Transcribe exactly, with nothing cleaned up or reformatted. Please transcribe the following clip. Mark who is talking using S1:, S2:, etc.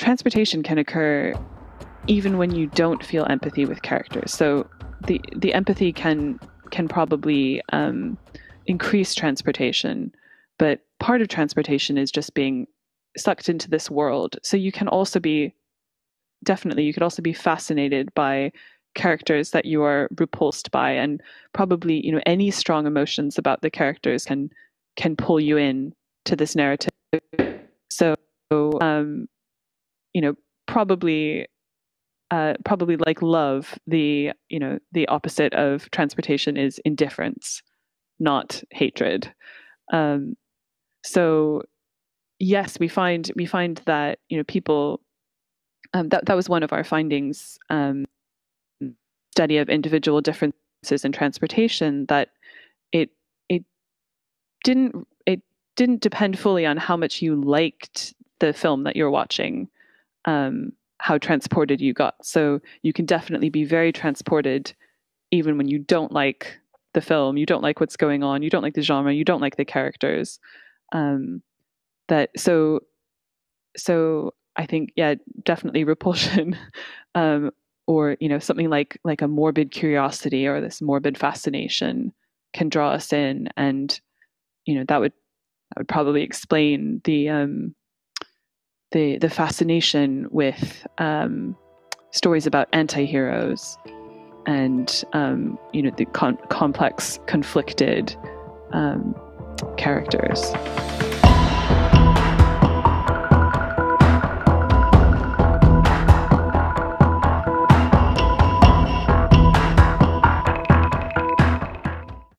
S1: transportation can occur even when you don't feel empathy with characters. So the the empathy can can probably um, increase transportation, but part of transportation is just being sucked into this world. So you can also be, definitely, you could also be fascinated by characters that you are repulsed by, and probably, you know, any strong emotions about the characters can can pull you in to this narrative. So, um, you know, probably, uh, probably like love, the, you know, the opposite of transportation is indifference, not hatred. Um, so, yes, we find we find that, you know, people. Um, that that was one of our findings. Um, study of individual differences in transportation, that it it didn't it didn't depend fully on how much you liked the film that you're watching, um, how transported you got. So you can definitely be very transported even when you don't like the film, you don't like what's going on, you don't like the genre, you don't like the characters. Um, that so so I think, yeah, definitely Repulsion. um, or, you know, something like like a morbid curiosity or this morbid fascination can draw us in, and, you know, that would that would probably explain the um, the the fascination with um, stories about anti-heroes and um, you know, the con- complex, conflicted um, characters.